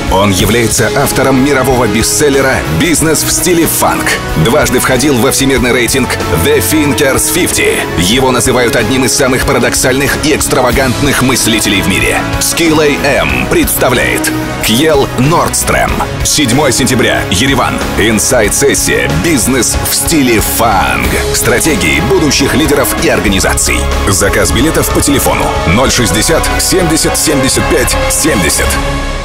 Он является автором мирового бестселлера «Бизнес в стиле фанк». Дважды входил во всемирный рейтинг The Thinkers 50. Его называют одним из самых парадоксальных и экстравагантных мыслителей в мире. Skill AM представляет Кьел Нордстрем. 7 сентября. Ереван. Инсайд-сессия «Бизнес в стиле фанк». Стратегии будущих лидеров и организаций. Заказ билетов по телефону 060 70 75 70.